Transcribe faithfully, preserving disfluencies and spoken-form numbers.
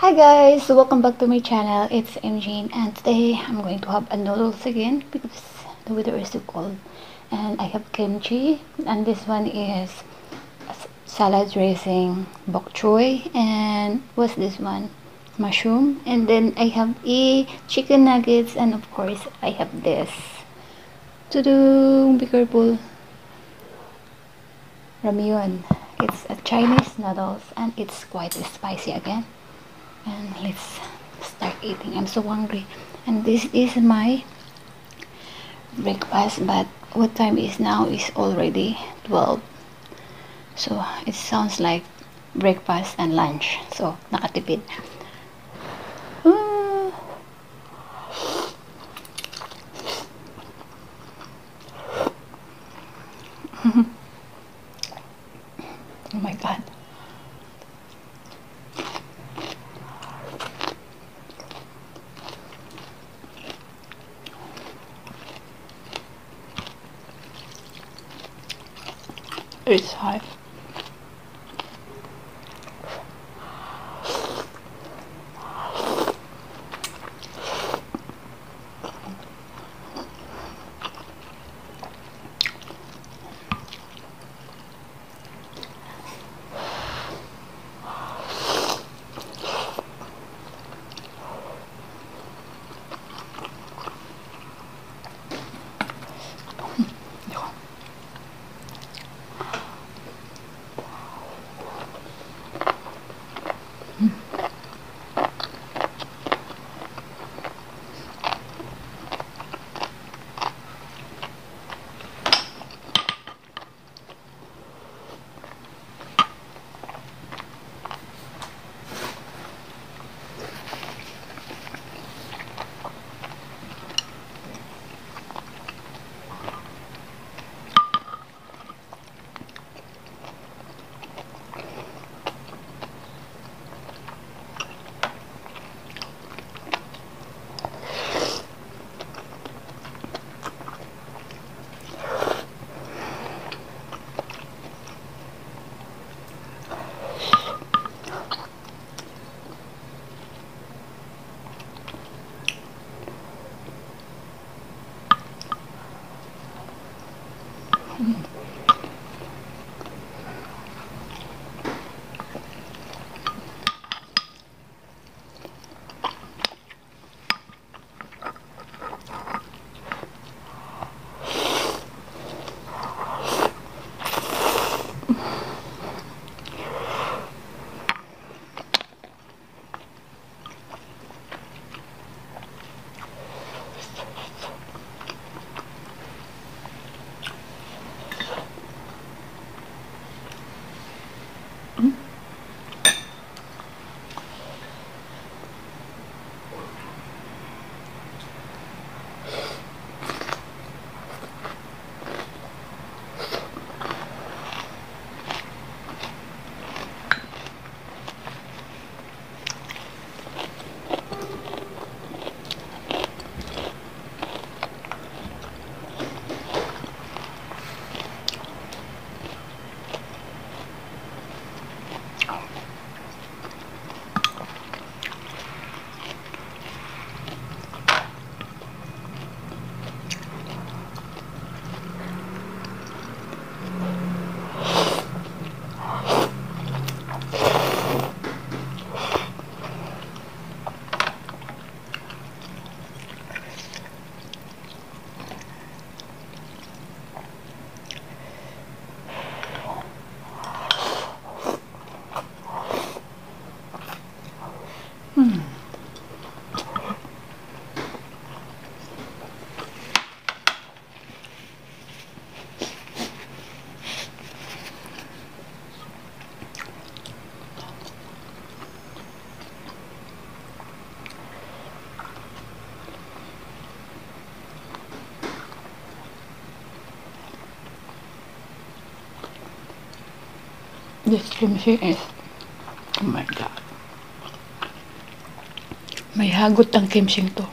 Hi guys, welcome back to my channel. It's Imjane and today I'm going to have a noodles again because the weather is too cold. And I have kimchi and this one is salad dressing, bok choy, and what's this one? Mushroom. And then I have a chicken nuggets and of course I have this. To-do, be careful. Ramyun. It's a Chinese noodles and it's quite spicy again. And let's start eating. I'm so hungry and this is my breakfast, but what time is now is already twelve, so it sounds like breakfast and lunch, so nakatipid. Ah. Oh my god. It's hot. Hmm. This kimchi is, oh my god, may hagot ang kimchi to.